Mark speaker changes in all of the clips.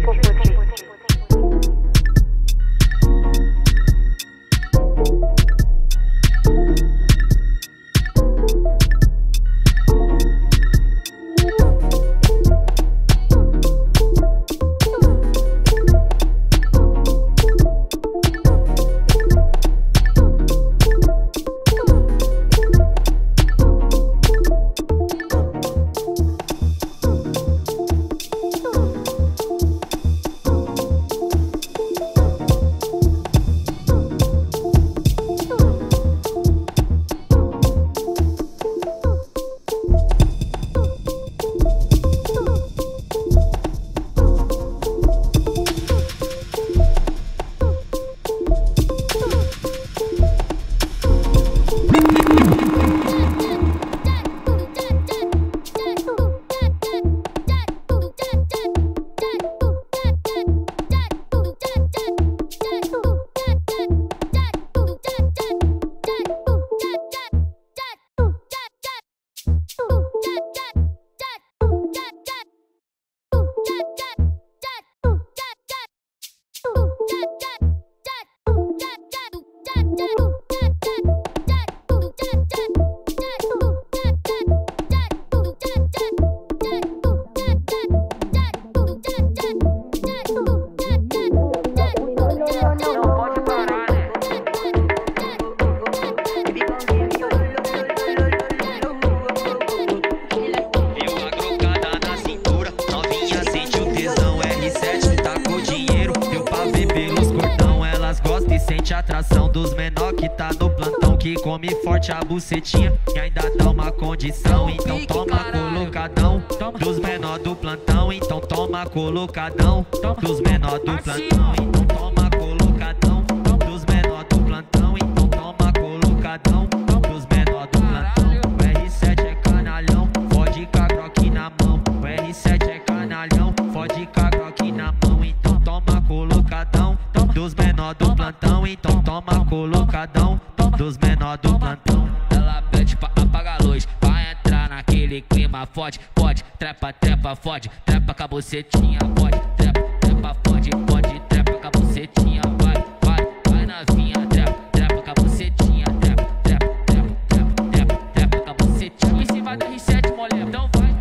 Speaker 1: Sente a atração dos menor que tá no plantão, que come forte a bucetinha e ainda dá uma condição. Então toma colocadão dos menor do plantão. Então toma colocadão dos menor do plantão. Então toma colocadão dos menor do plantão. Então toma colocadão dos menor do plantão. O R7 é canalhão, fode com a Glock na mão. O R7 é canalhão, fode com a Glock na mão. Então toma colocadão dos menor do plantão. Então toma colocadão dos menor do plantão.
Speaker 2: Ela pede pra apagar a luz, pra entrar naquele clima forte. Pode, trepa, trepa, fode, trepa com a bucetinha. Pode, trepa, trepa, fode, pode, trepa com a bucetinha. Vai, vai, vai novinha, trepa, trepa com a bucetinha. Trepa, trepa, trepa, trepa, trepa, trepa com a bucetinha. Em cima da R7, mulher, então vai.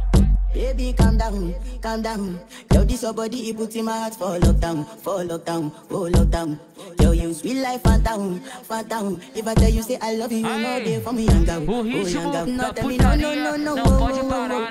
Speaker 3: Baby, calm down, calm down. Yo, this your body, it puts in my heart for lockdown, for lockdown, for lockdown. Yo, you sweet life, phantom, phantom. If I tell you say I love you, you know they for me young girl,
Speaker 2: O ritmo da
Speaker 3: no, tell me no, no, no, no,
Speaker 2: não pode parar.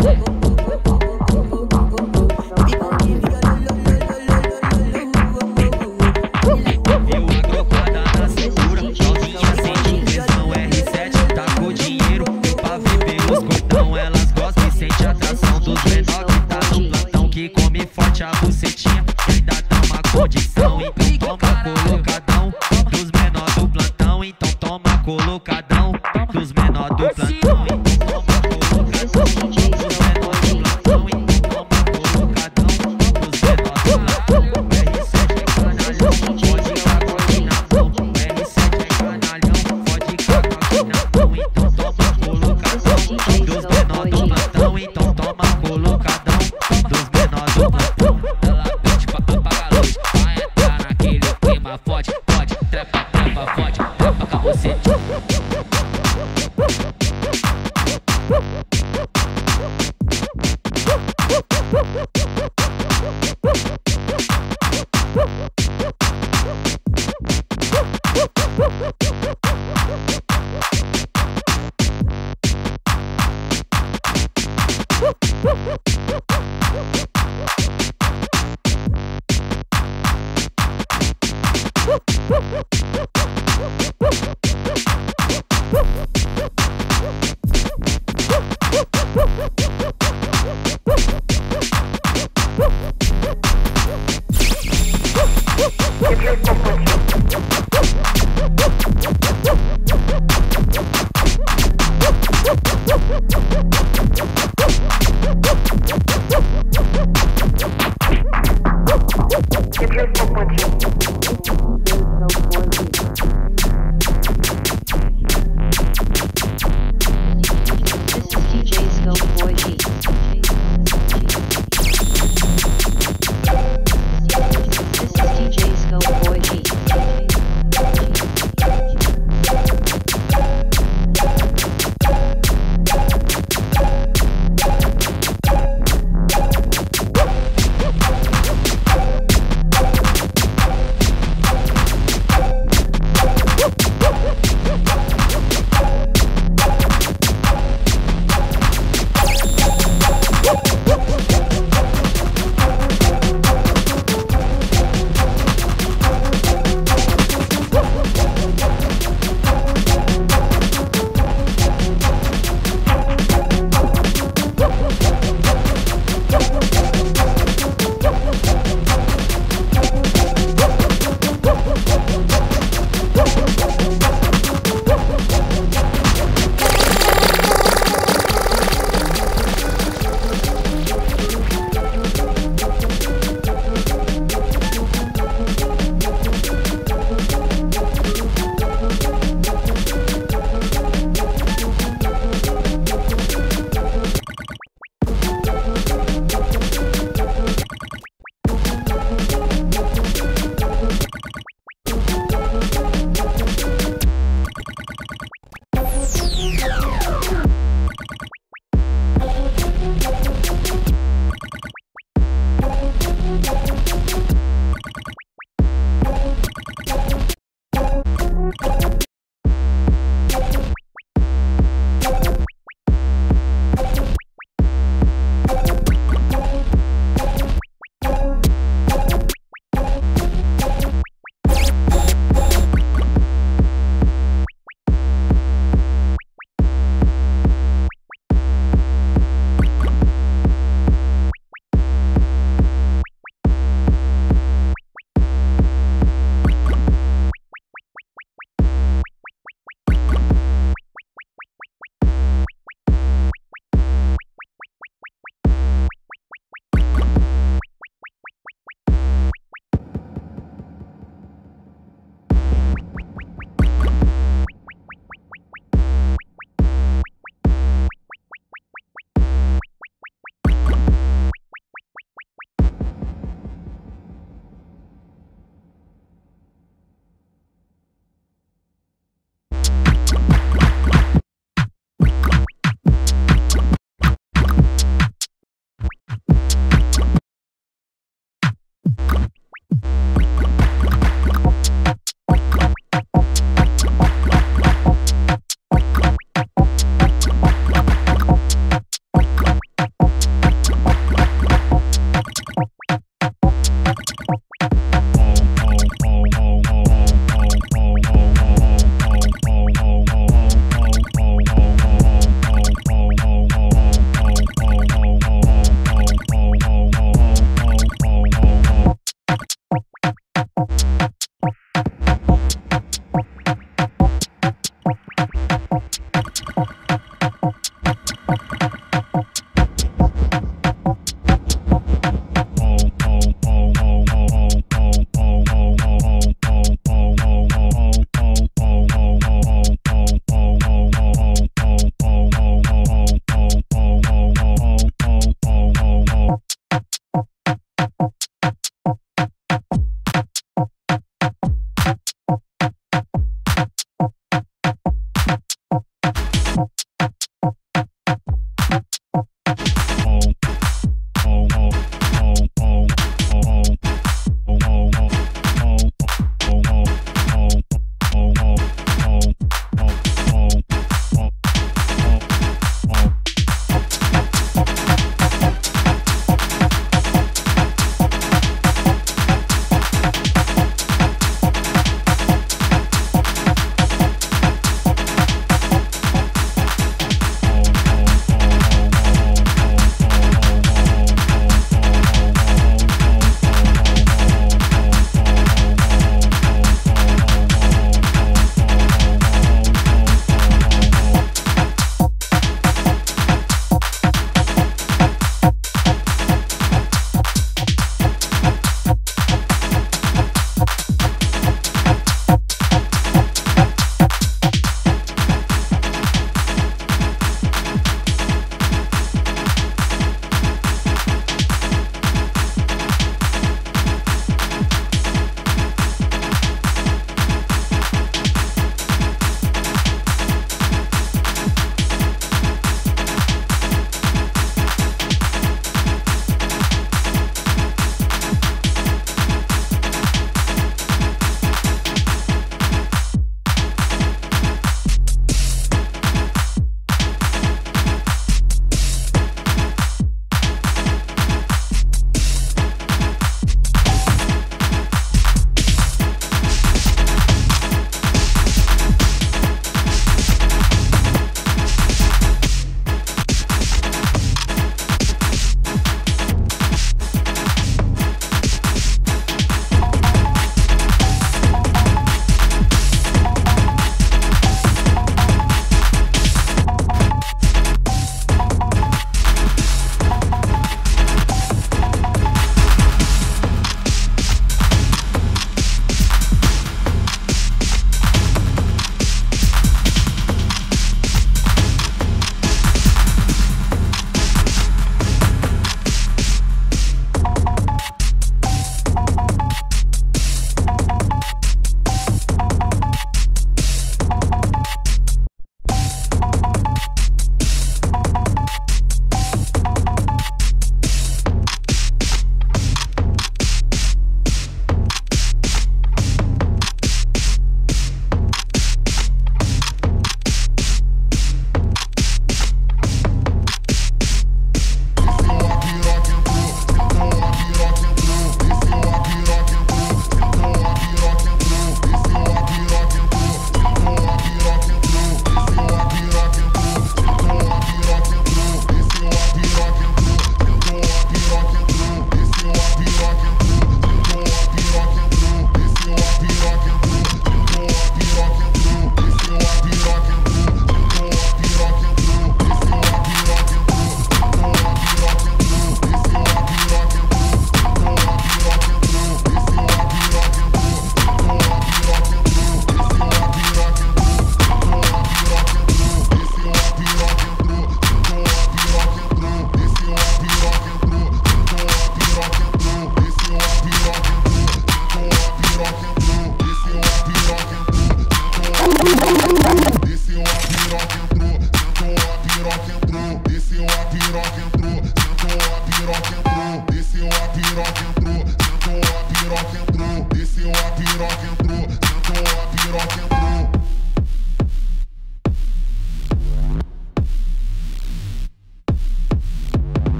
Speaker 1: Viu a grocada na cintura, novinha sente tesão. R7 tá com dinheiro pra viver os cordão. Elas gostam e sente a atração dos menor que tá no plantão, que come forte a bucetinha e ainda dá uma condição. Então toma colocadão dos menor do plantão. Então toma colocadão dos menor do plantão. Então toma colocadão dos menor do plantão. Então toma colocadão dos menor do plantão. O R7 é canalhão, fode com a Glock na mão. O R7 é canalhão, fode com a Glock na mão. Então toma colocadão dos menor do plantão. Então toma colocadão dos menor do plantão.
Speaker 2: Ela pede pra apagar a luz, pra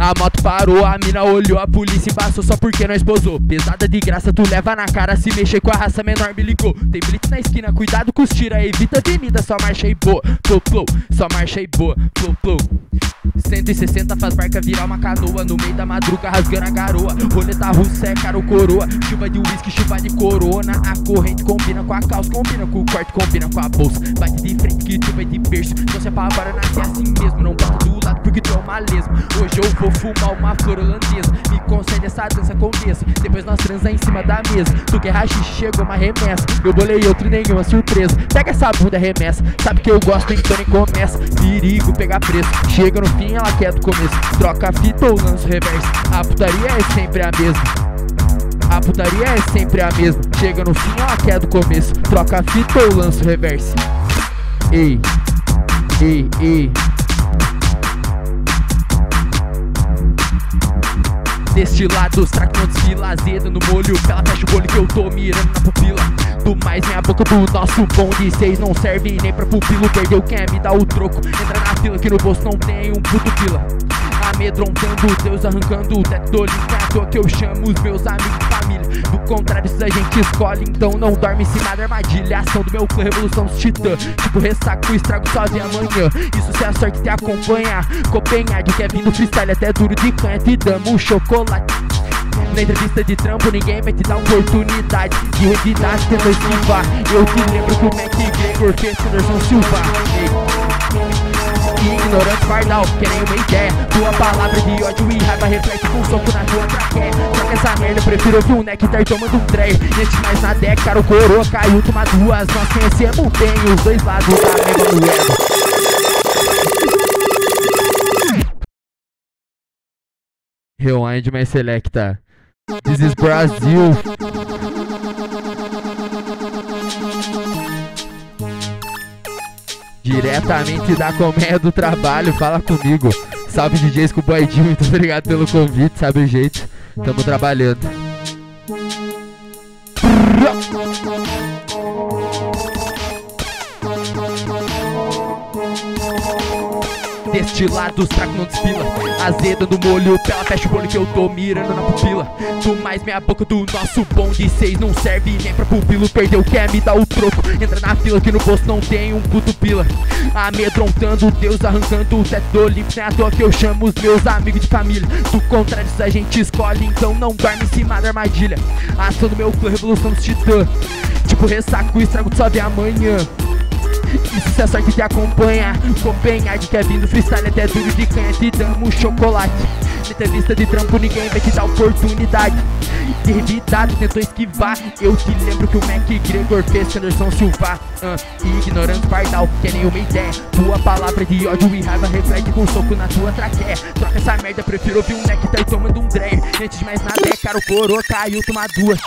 Speaker 4: A moto parou, a mina olhou, a polícia embaçou só porque nós posou. Pesada de graça, tu leva na cara, se mexer com a raça menor me ligou. Tem blitz na esquina, cuidado com os tira, evita avenida, só marcha aí boa. Flow, flow, só marcha aí boa. Flow, flow. 160 faz barca virar uma canoa no meio da madruga rasgando a garoa. Roleta russa é caro coroa, chuva de uísque, chuva de corona. A corrente combina com a calça, combina com o corte, combina com a bolsa. Bate de frente que tu vai de berço, não se apavora, nasce assim mesmo. Não bota do lado porque tu é uma lesma. Hoje eu vou fumar uma flor holandesa, me concede essa dança condessa. Depois nós transa em cima da mesa. Tu quer rachixe, chegou uma remessa. Eu bolei outro, nenhuma surpresa. Pega essa bunda, remessa. Sabe que eu gosto, então nem começa. Perigo, pegar preço. Chega no fim, ela quer do começo. Troca a fita ou lança o reverso. A putaria é sempre a mesma. A putaria é sempre a mesma. Chega no fim, ela quer do começo. Troca a fita ou lança o reverso. Ei, ei, ei. Deste lado, os tracos não desfila, azedo no molho. Ela fecha o olho que eu tô mirando na pupila. Do mais minha boca do nosso bonde 6 não serve nem pra pupilo. Perdeu, quer me dar o troco. Entra na fila que no bolso não tem um puto pila. Amedrontando Deus, arrancando o teto do olho. É à toa que eu chamo os meus amigos de família. Do contrário, se a gente escolhe, então não dorme em cima da armadilha. Ação do meu clã, revolução dos titãs. Tipo ressaco, estrago só de amanhã. Isso se a sorte te acompanha. Copenhague, quer vir no freestyle até duro de canha. Te damos chocolate. Na entrevista de trampo ninguém vai te dar oportunidade de revidade, tentou esquivar. Eu te lembro que o McGregor fez Anderson Silva. Ignorante pardal, querem uma ideia. Tua palavra de ódio e raiva reflete com um soco na tua traqueia. Troca essa merda, prefiro ouvir um nectar tomando um dreyer. Antes mais na deck, cara, o coroa caiu, toma duas. Nós conhecemos bem os dois lados da mesma moeda. Rewind mais selecta. This is Brasil. Diretamente da Colmeia do Trabalho, fala comigo. Salve DJs com o Boy Dio, muito obrigado pelo convite, sabe o jeito. Tamo trabalhando. Deste lado os tracos não desfila, azeda do molho, pela fecha o olho que eu tô mirando na pupila. Tu mais minha boca do nosso bonde 6 não serve nem pra pupilo. Perdeu, quer me dar o troco. Entra na fila que no bolso não tem um puto pila. Amedrontando Deus, arrancando o teto do Olimpo. Não é à toa que eu chamo os meus amigos de família. Do contrário, se a gente escolhe, então não dorme em cima da armadilha. Ação do meu clã, revolução dos titãs. Tipo ressaco, estrago só de amanhã. Isso se a sorte te acompanha. Copenhague, quer vir no freestyle até duro de canha. Te damos chocolate. Na entrevista de trampo ninguém vai te dar oportunidade de revidade, tentou esquivar. Eu te lembro que o McGregor fez Anderson Silva. Ignorante pardal, quer nenhuma ideia. Tua palavra de ódio e raiva reflete com um soco na tua traqueia. Troca essa merda, prefiro ouvir um nectar tomando um dreyer. Antes de mais nada é caro, coroa caiu, toma duas.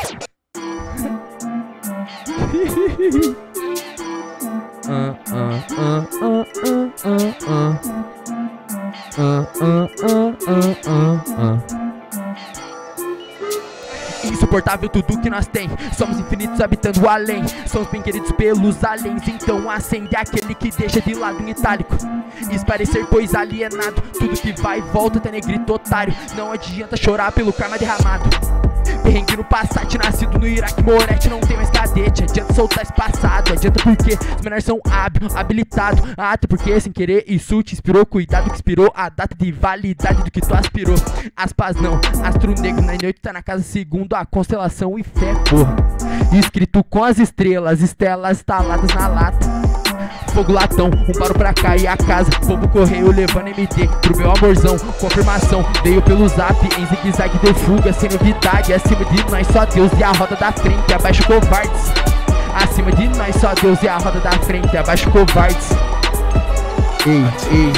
Speaker 4: Insuportável tudo que nós tem. Somos infinitos habitando o além. Somos bem queridos pelos aliens. Então acende aquele que deixa de lado em itálico. Esparecer pois alienado. Tudo que vai e volta até negrito otário. Não adianta chorar pelo karma derramado. Perrengue no Passat, nascido no Iraque, Moretti não tem mais cadete. Adianta soltar esse passado, adianta porque os menores são habilitados. Até porque sem querer isso te inspirou. Cuidado que expirou a data de validade do que tu aspirou. Aspas não, astro negro na noite tá na casa segundo a constelação e fé, porra. Escrito com as estrelas, estelas instaladas na lata. Fogo latão, um paro pra cá e a casa. Fogo correio levando MD pro meu amorzão. Confirmação, veio pelo zap. Em zigue-zague deu fuga, sem novidade. Acima de nós só Deus e a roda da frente. Abaixo covardes. Acima de nós só Deus e a roda da frente. Abaixo covardes. Ei, ei.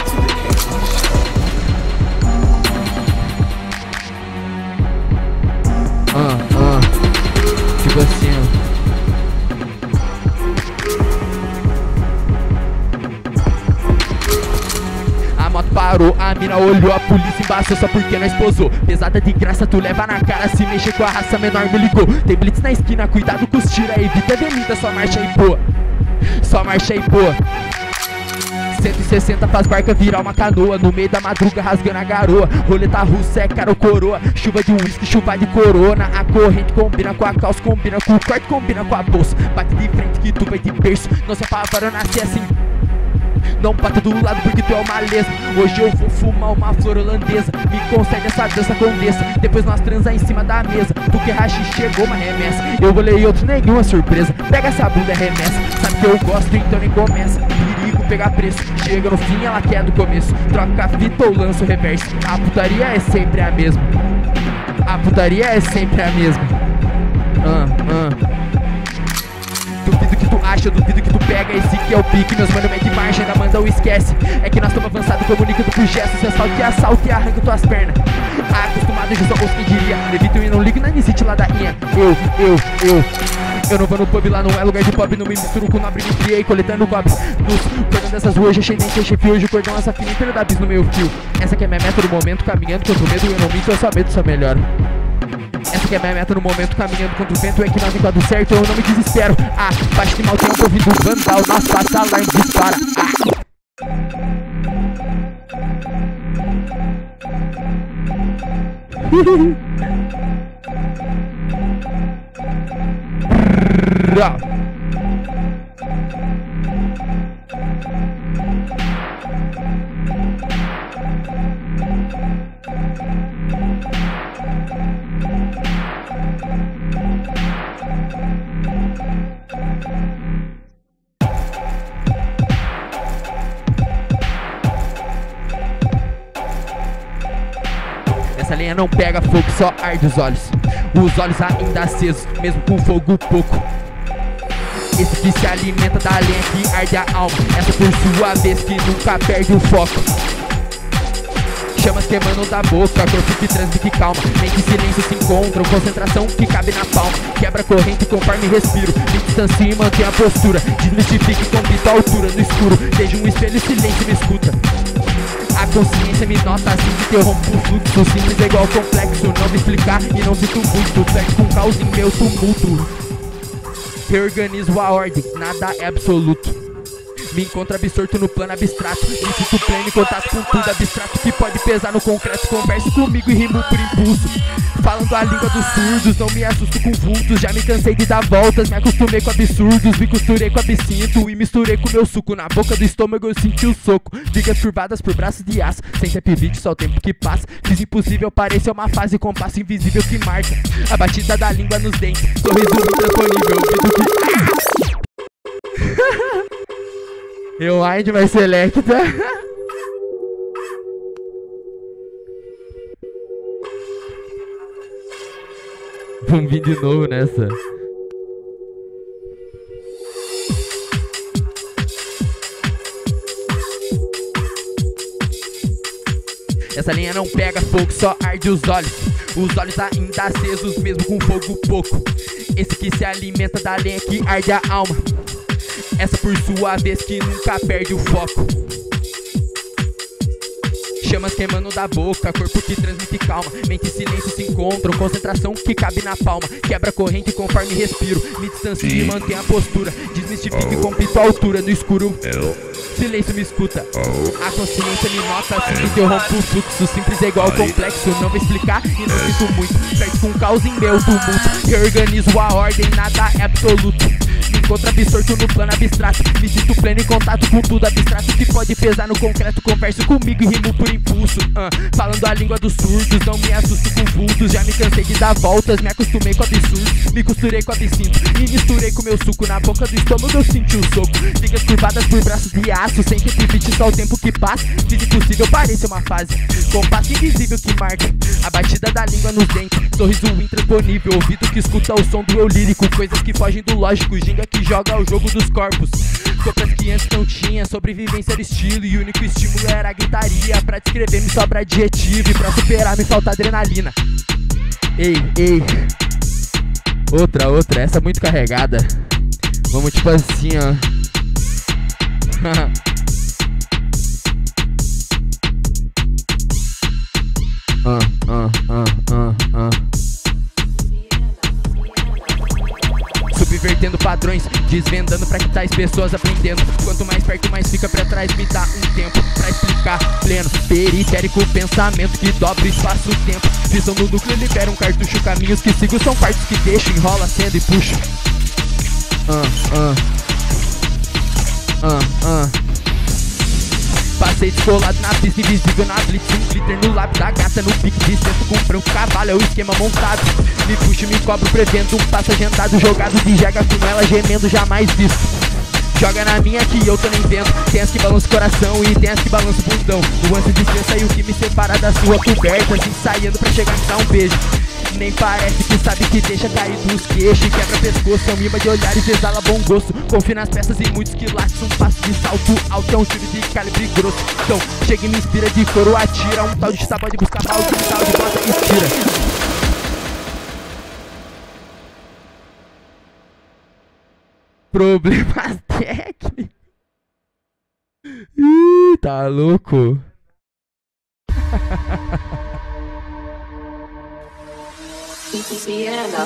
Speaker 4: Tipo assim, ó. A moto parou, a mina olhou, a polícia embaçou só porque nós posou. Pesada de graça, tu leva na cara, se mexer com a raça menor me ligou. Tem blitz na esquina, cuidado com os tira, evita a avenida, só marcha aí, pô. Só marcha aí, pô. 160 faz barca virar uma canoa, no meio da madruga rasgando a garoa. Roleta russa é cara ou coroa, chuva de uísque, chuva de corona. A corrente combina com a calça, combina com o corte, combina com a bolsa. Bate de frente que tu vai de berço, não se apavora, nasce assim. Não bata do lado porque tu é uma lesma. Hoje eu vou fumar uma flor holandesa. Me concede essa dança condessa. Depois nós transa em cima da mesa. Tu que rachi chegou uma remessa. Eu bolei outro, nenhuma surpresa. Pega essa bunda, remessa. Sabe que eu gosto, então nem começa. Perigo pegar preço. Chega no fim, ela quer do começo. Troca a fita ou lança o reverso. A putaria é sempre a mesma. A putaria é sempre a mesma. Duvido que tu acha, duvido que tu pega. Esse que é o pique, meus mano mete marcha, ainda manda o esquece. É que nós estamos avançados, comunicando por gestos. Sem assalto e arranca tuas pernas. Acostumado, já sou ouço quem diria. Levito e não ligo na Nicite ladainha. Eu não vou no pub, lá não é lugar de pop. Não me misturo com nobre, me criei coletando cobre. Nos cordão dessas ruas, já cheguei, enchei fio. Hoje o cordão essa fina inteira da bis no meio fio. Essa que é minha meta no momento, caminhando contra o medo. Eu não minto, eu só medo, só melhoro. Essa que é minha meta no momento, caminhando contra o vento. É que nós enquadro certo, eu não me desespero. Baixo de mal tempo, ouvido vandal. Nós passa alarme, dispara. Essa lenha não pega fogo, só arde os olhos. Os olhos ainda acesos, mesmo com fogo pouco. Esse que se alimenta da lenha que arde a alma. Essa por sua vez que nunca perde o foco. Chamas queimando da boca, corpo que transa que calma. Mente e silêncio se encontram, concentração que cabe na palma. Quebra a corrente conforme respiro. Me distancio e mantenho a postura. Desmistifique com grito à altura no escuro. Vejo um espelho, silêncio me escuta. A consciência me nota assim que eu rompo o fluxo. Simples é igual complexo, não me explicar e não sinto muito. Perde com caos em meu tumulto. Reorganizo a ordem, nada é absoluto. Me encontro absorto no plano abstrato. Me sinto pleno em contato com tudo abstrato que pode pesar no concreto. Converse comigo e rimo por impulso. Falando a língua dos surdos, não me assusto com vultos. Já me cansei de dar voltas, me acostumei com absurdos. Me costurei com absinto e misturei com meu suco. Na boca do estômago eu senti o soco. Vigas curvadas por braços de aço. Sem repivite, só o tempo que passa. Fiz impossível parecer uma fase com passo invisível que marca a batida da língua nos dentes. Sorriso intransponível, ouvido que... Rewind vai selecta. Vamos vir de novo nessa. Essa linha não pega fogo, só arde os olhos. Os olhos ainda acesos, mesmo com fogo pouco. Esse que se alimenta da lenha que arde a alma. Essa por sua vez que nunca perde o foco. Chamas queimando da boca, corpo que transmite calma. Mente e silêncio se encontram, concentração que cabe na palma. Quebra a corrente conforme respiro. Me distancio e mantenho a postura. Desmistifique com pito à altura no escuro. Silêncio me escuta. A consciência me nota assim que eu rompo o fluxo. Simples é igual complexo, não vou explicar e não sinto muito. Perde com caos em meu tumulto. Reorganizo a ordem, nada é absoluto. Me encontro absorto no plano abstrato. Me sinto pleno em contato com tudo abstrato que pode pesar no concreto. Converso comigo e rimo por impulso. Falando a língua dos surdos, não me assusto com vultos. Já me cansei de dar voltas, me acostumei com absurdos. Me costurei com absinto e misturei com meu suco. Na boca do estômago eu senti o soco. Vigas curvadas por braços de aço. Sem repivite, só o tempo que passa. Fiz impossível parecer uma fase. Compasso invisível que marca a batida da língua nos dentes. Sorriso intransponível, ouvido que escuta o som do eu lírico. Coisas que fogem do lógico, ginga que joga o jogo dos corpos. Coplas que antes não tinha, sobrevivência era estilo. E o único estímulo era a gritaria. Pra descrever me sobra adjetivo e pra superar me falta adrenalina. Ei, outra, essa é muito carregada. Vamos tipo assim, ó. Subverter Subvertendo padrões, desvendando pra que tais pessoas aprendendo. Quanto mais perto, mais fica pra trás. Me dá um tempo pra explicar. Pleno, periférico, pensamento que dobra espaço-tempo. Visão no núcleo, libera um cartucho. Caminhos que sigo são partes que deixo. Enrola, acendo e puxo. Passei descolado na pista, invisível na blitz. Um glitter no lápis da gata, no pique de centro com branco cavalo, é o esquema montado. Me puxo e me cobro, prevendo um passo agendado. Jogado de jega com ela, gemendo, jamais visto. Joga na minha que eu tô nem vendo. Tem as que balança o coração e tem as que balança o bundão. Nuance de distância e o que me separa da sua coberta, ensaiando pra chegar e me dar um beijo. Nem parece que sabe que deixa cair dos queixos. Quebra pescoço, é um imã de olhares, exala bom gosto. Confia nas peças e muitos quilates. Um passo de salto alto é um tiro de calibre grosso. Então chega e me inspira, de couro atira. Um tal de sabode busca balde, um tal de bota e estira. Problemas técnicos. Ih, tá louco.
Speaker 5: Piano.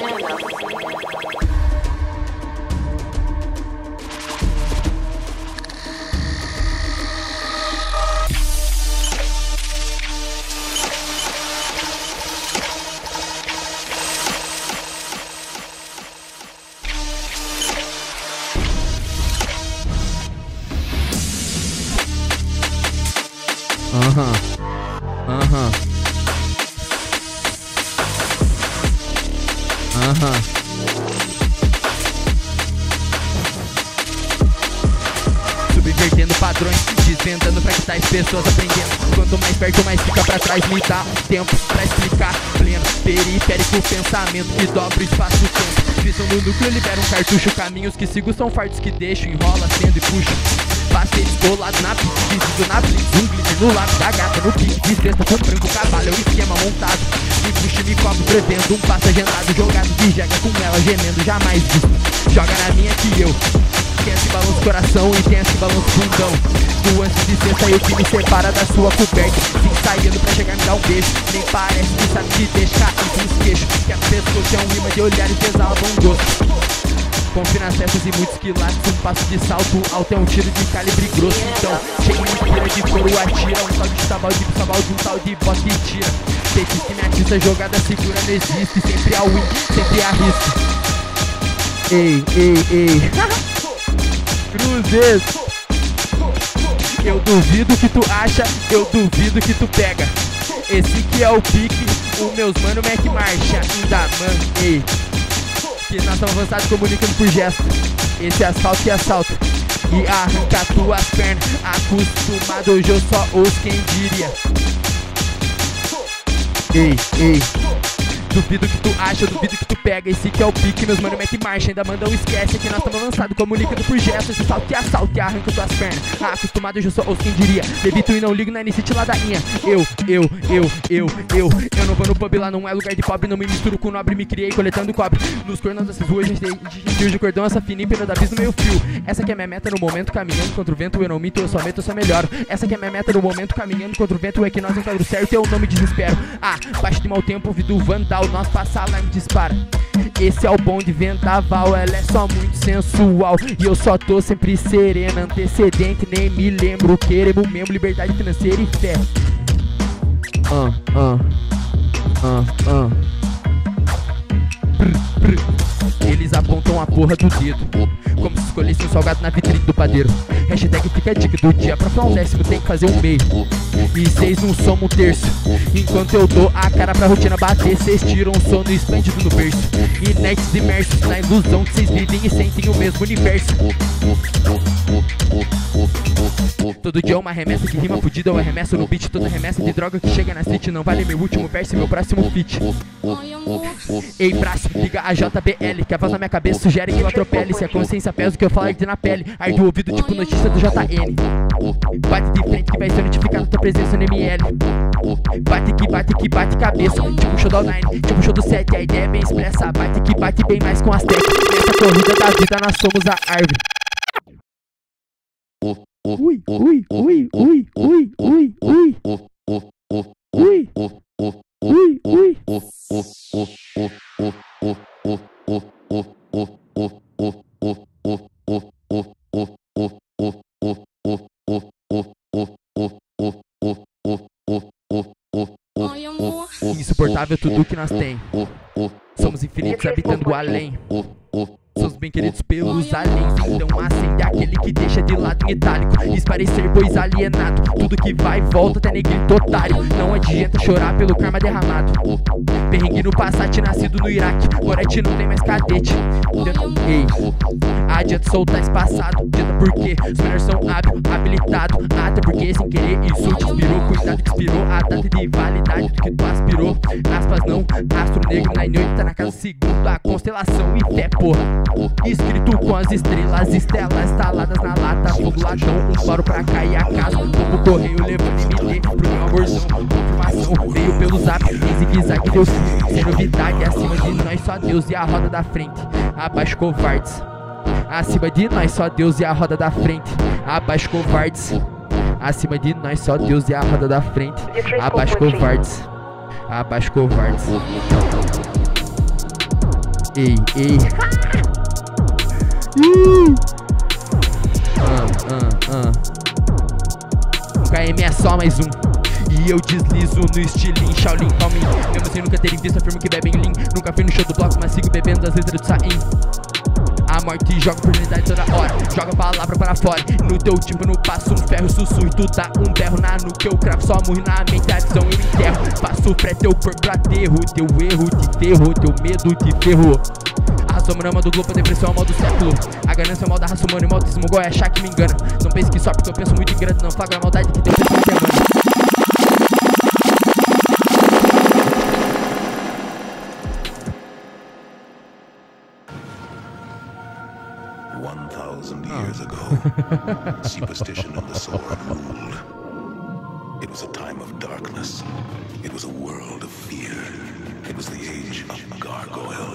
Speaker 4: Subvertendo padrões, desvendando pra que tais pessoas aprendendo. Quanto mais perto, mais fica pra trás. Me dá um tempo pra explicar. Pleno, periférico, pensamento que dobra o espaço-tempo. Visão no núcleo, libera um cartucho. Caminhos que sigo são fartos que deixo. Enrola, acendo e puxa. Passei descolado na pista, visível na blitz. Um glitter no lápis da gata, no pique de cesta com branco cavalo, é o esquema montado. Me puxo e me cobro, prevendo um passo agendado. Jogado de jega com ela, gemendo, jamais visto. Joga na minha que eu. Tem as que balança o coração e tem as que balança o bundão. Nuance de cesta e o que me separa da sua coberta, ensaiando pra chegar e me dar um beijo. Nem parece que sabe que deixa cair nos queixos. Que a pessoa que é um imã de olhares, exala bom gosto. Confia nas peças e muitos quilates. Um passo de salto alto é um tiro de calibre grosso. Então chega e me inspira, de couro atira. Um tal de sabalde, um tal de bota e tira. Feitiço que me atiça, jogada segura não existe. Sempre a win, sempre a risco. Ei Cruzes, eu duvido que tu acha, eu duvido que tu pega. Esse que é o pique, o meus mano Mac marcha. Ainda ei, que nós estamos avançados comunicando por gesto. Esse asfalto que assalto e arranca tuas pernas. Acostumado hoje eu só ouço quem diria. Ei, duvido que tu acha, eu duvido que tu pega. Esse que é o pique, meus mano Mac marcha. Ainda manda um esquece que nós estamos avançados comunicando por gesto. Esse salto que assalto e arranca tuas pernas. Acostumado hoje eu só ouço quem diria. Levito e não ligo na Nicite ladainha. Eu não vou no pub, lá não é lugar de pobre. Não me misturo com nobre, me criei coletando cobre. Nos cornos dessas ruas, gente de cordão, essa fina empina da bis no meio fio. Essa que é minha meta no momento, caminhando contra o vento. Eu não minto, eu só meto, eu só melhoro. Essa que é minha meta no momento, caminhando contra o vento. É que nós enquadro certo, eu não me desespero. Baixo de mau tempo, ouvido vandal. Nós passa alarme, dispara. Esse é o bom de vendaval, ela é só muito sensual. E eu só tô sempre serena, antecedente, nem me lembro. Queremos mesmo liberdade financeira e fé. Eles apontam a porra do dedo, como se escolhesse um salgado na vitrine do padeiro. Hashtag fica a dica do dia, pra falar um décimo tem que fazer um meio. E vocês não somam um terço. Enquanto eu dou a cara pra rotina bater, cês tiram um sono esplêndido no berço. Inertes imersos na ilusão que cês vivem e sentem o mesmo universo. Todo dia uma remessa de rima fudida, eu arremesso no beat. Toda remessa de droga que chega na street não vale meu último verso e meu próximo feat. Ei, braço, liga a JBL, que a voz na minha cabeça sugere que eu atropele. Se a consciência pesa o que eu falo arde na pele, arde o ouvido tipo notícia do JN. Bate de frente que vai ser notificado tua presença no ML. Bate que bate cabeça, tipo show do All-Nine, tipo show do 7, a ideia é bem expressa. Bate que bate bem mais com as técnicas. Nessa corrida da vida nós somos a árvore. Ui. Insuportável tudo que nós tem. Somos infinitos habitando o além. Somos bem queridos pelos aliens. Então acende aquele que deixa de lado em itálico. Esparecer pois alienado. Tudo que vai e volta até negrito otário. Não adianta chorar pelo karma derramado. Perrengue no Passat nascido no Iraque. Morete não tem mais cadete. Ei, adianta soltar esse passado. Adianta porque os melhores são habilitados. Até porque sem querer isso te inspirou. Cuidado que expirou a data de validade do que tu aspirou. Aspas não, astro negro na N8 tá na casa segundo a constelação e fé porra. Escrito com as estrelas, estelas instaladas na lata. Fogo latão, um faro pra cair a casa. Como correio levando MD pro meu amorzão. Confirmação veio pelo zap, em zigue-zague deu fio. Sem novidade, acima de nós só Deus e a roda da frente. Abaixo covardes. Acima de nós só Deus e a roda da frente. Abaixo covardes. Acima de nós só Deus e a roda da frente. Abaixo covardes. Abaixo covardes. Ei, ei. KM é só mais um. E eu deslizo no estilinho Shaolin Calmin. Mesmo sem nunca terem visto, afirmo que bebem lean. Nunca fui no show do bloco, mas sigo bebendo as letras do Saim. A morte joga oportunidade toda hora. Joga a palavra para fora. No teu tipo no passo um ferro sussurro. Tu dá um berro na nuca. Eu cravo só morre na mente. A visão eu enterro. Faço fé teu corpo pra aterro. Teu erro te ferrou. Teu medo te ferrou. A raça humana é o mal do globo, a depressão é o mal do século. A ganância é o mal da raça humana e o maltismo igual é achar que me engana. Não pense que só porque eu penso muito em grana. Não flagra a maldade que tem pensamento é humano.
Speaker 5: Years ago, superstition and the sword ruled. It was a time of darkness. It was a world of fear. It was the age of gargoyle.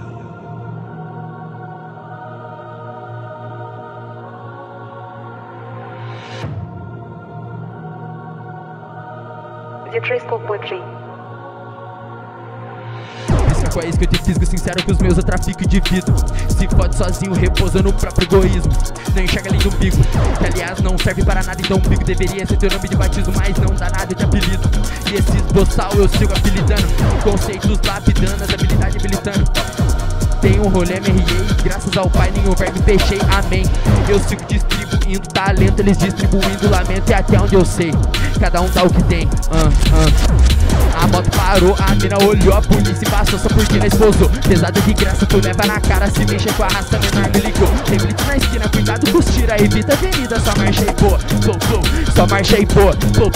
Speaker 4: Com a isca eu te fisgo sincero que os meus eu trafico e divido. Se fode sozinho, repousa no próprio egoísmo. Não enxerga além do umbigo, que aliás não serve para nada. Então o umbigo deveria ser teu nome de batismo, mas não dá nada de apelido. E esses boçal eu sigo apelidando. Conceitos lapidando, as habilidades habilitando. Tem um rolê MRE, graças ao pai nenhum verbo fechei, amém. Eu sigo distribuindo talento, eles distribuindo lamento. E até onde eu sei, cada um dá o que tem. A moto parou, a mina olhou, a polícia passou só porque não esposou. Pesada de graça, tu leva na cara, se mexe com a raça menor, me ligou. Tem blitz na esquina, cuidado com os tira, evita a avenida, só marcha e pô, só marcha e pô,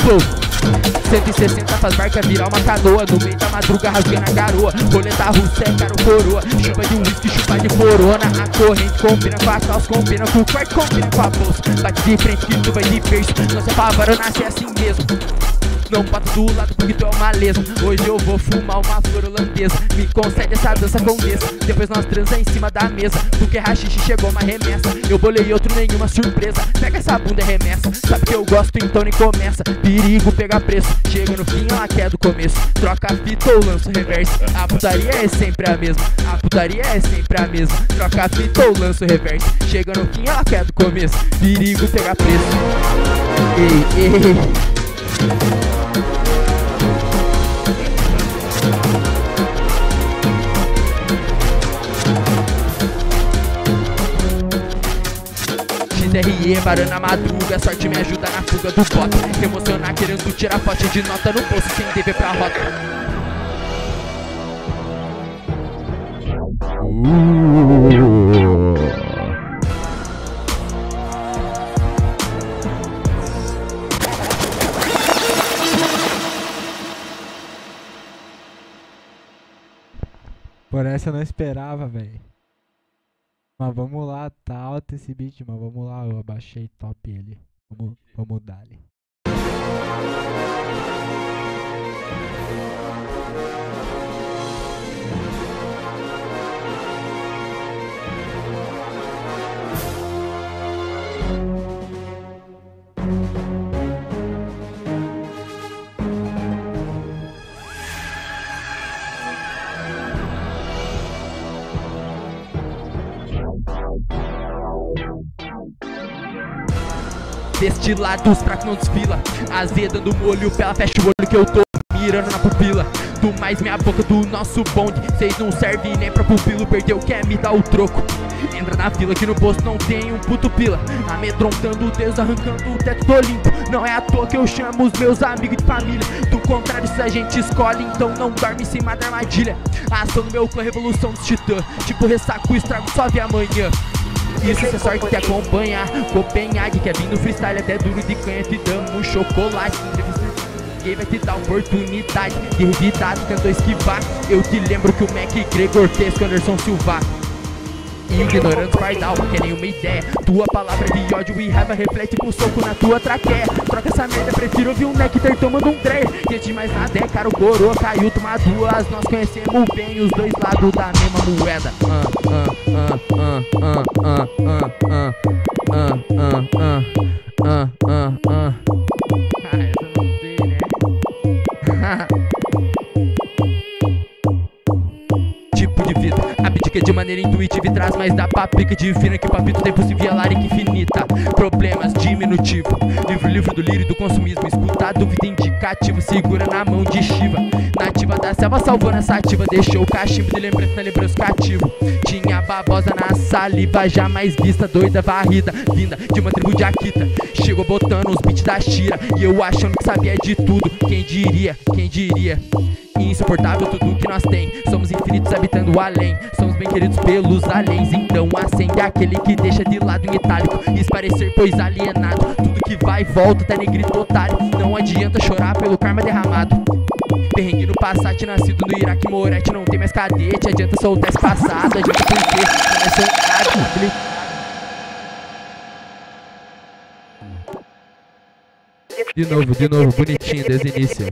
Speaker 4: 160 faz barca virar uma canoa, no meio da madruga rasgando a garoa. Roleta russa é caro coroa, chupa de uísque, chupa de corona. A corrente combina com a calça, combina com o quarto, combina com a bolsa. Bate de frente que tu vai de berço, não se apavora, eu nasci assim mesmo. Não bota do lado porque tu é uma lesma. Hoje eu vou fumar uma flor holandesa. Me concede essa dança condessa. Depois nós transa em cima da mesa. Porque rachixe chegou uma remessa. Eu bolei outro, nenhuma surpresa. Pega essa bunda e remessa. Sabe que eu gosto, então nem começa. Perigo pegar preço. Chega no fim, ela quer do começo. Troca a fita ou lança o reverso. A putaria é sempre a mesma. A putaria é sempre a mesma. Troca a fita ou lança o reverso. Chega no fim, ela quer do começo. Perigo pegar preço. Ei, ei. XRE, varando a madruga, sorte me ajuda na fuga do bota. Emocionar querendo tirar foto de nota no bolso sem dever pra rota.
Speaker 6: Por essa eu não esperava, velho. Mas vamos lá, tá alto esse beat, mas vamos lá, eu abaixei top ele. Vamos dar ali.
Speaker 4: Destilados pra que não desfila. Azedando molho, pela fecha o olho que eu tô. mirando na pupila. Tu mais minha boca do nosso bonde, cês não serve nem pra pupilo. Perdeu, quer me dar o troco. Entra na fila que no bolso não tem um puto pila. Amedrontando Deus, arrancando o teto do Olimpo. Não é à toa que eu chamo os meus amigos de família. Do contrário, se a gente escolhe, então não dorme em cima da armadilha. Ação no meu clã, revolução dos titãs. Tipo ressaco, estrago, só vê amanhã. Isso é sorte que acompanha Copenhague, quer vir no freestyle até duro de canha. Te damos chocolate. Ninguém vai te dar oportunidade de revidar, tentou esquivar. Eu te lembro que o Mac Gregor Tesco, Anderson Silva. Ignorando o pardal, quer nenhuma ideia. Tua palavra de ódio e raiva reflete com soco na tua traqueia. Troca essa merda, prefiro ouvir um Nectar tomando um Dreyer. E antes de mais nada é caro, coroa, caiu, toma duas. Nós conhecemos bem os dois lados da mesma moeda. Essa não sei, né? Tipo de vida, abdica de maneira intuitiva e traz mais da paprika divina. Que papito tem possível larica infinita. Problemas diminutivo, livro do lírio do consumismo. Escuta a dúvida indicativa, segura na mão de Shiva. Nativa da selva salvou nessa ativa, deixou o cachimbo de lembrança na lembrança cativo. Tinha babosa na saliva, jamais vista, doida varrida, vinda de uma tribo de Akita. Chegou botando os beats da Shira e eu achando que sabia de tudo. Quem diria, quem diria? Insuportável tudo que nós tem. Somos infinitos habitando o além. Somos bem queridos pelos aliens. Então acende aquele que deixa de lado em itálico. Esparecer pois alienado. Tudo que vai e volta tá negrito otário. Não adianta chorar pelo karma derramado. Perrengue no Passat, nascido no Iraque, Moretti não tem mais cadete. Adianta soltar esse passado, adianta porque não é soldado. De novo, bonitinho, desde o início.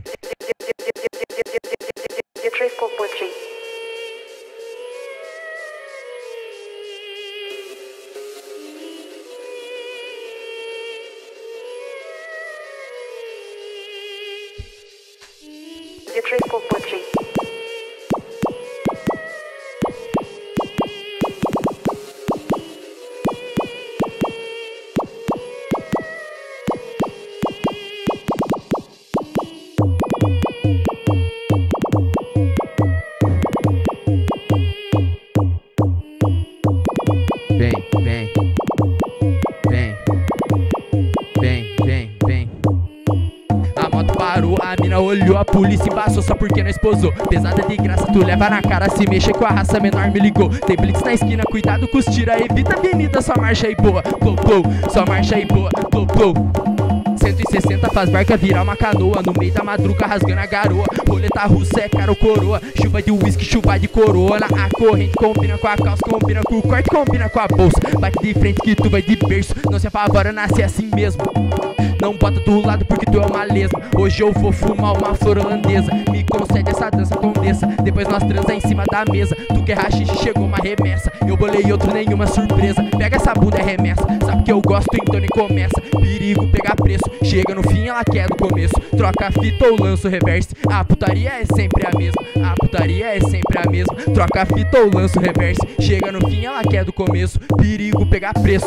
Speaker 4: A mina olhou, a polícia embaçou só porque não esposou. Pesada de graça, tu leva na cara, se mexe com a raça menor me ligou. Tem blitz na esquina, cuidado com os tira, evita a avenida, só marcha aí boa. Plou, plou, só marcha aí boa, plou, plou. 160 faz barca virar uma canoa, no meio da madruga rasgando a garoa. Roleta russa é caro coroa, chuva de uísque, chuva de corona. A corrente combina com a calça, combina com o corte, combina com a bolsa. Bate de frente que tu vai de berço, não se apavora, nasce assim mesmo. Não bota do lado porque tu é uma lesma. Hoje eu vou fumar uma flor holandesa. Me concede essa dança condessa, depois nós transa em cima da mesa. Tu quer rachixe, chegou uma remessa. Eu bolei outro, nenhuma surpresa. Pega essa bunda, é remessa. Sabe que eu gosto, então nem começa. Perigo, pegar preço. Chega no fim, ela quer do começo. Troca a fita ou lança o reverse. A putaria é sempre a mesma. A putaria é sempre a mesma. Troca a fita ou lança o reverse. Chega no fim, ela quer do começo. Perigo, pegar preço.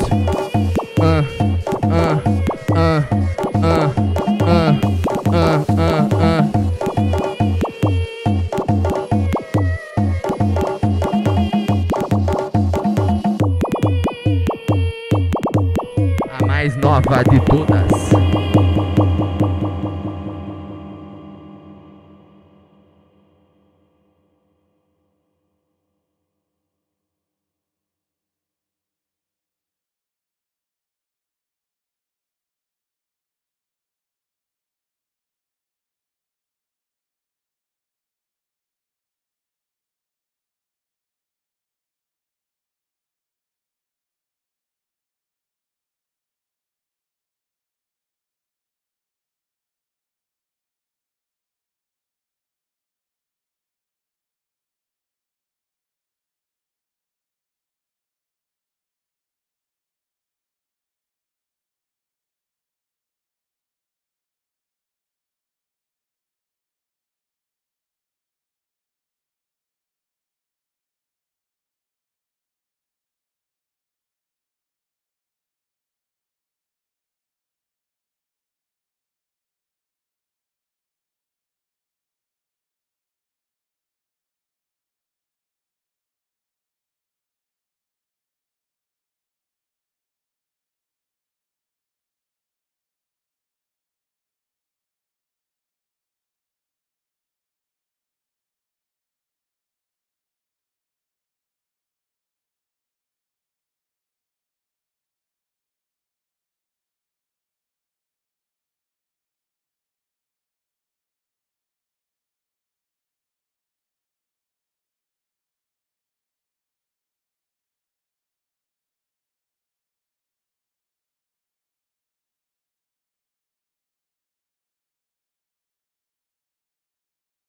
Speaker 4: A mais nova de todas.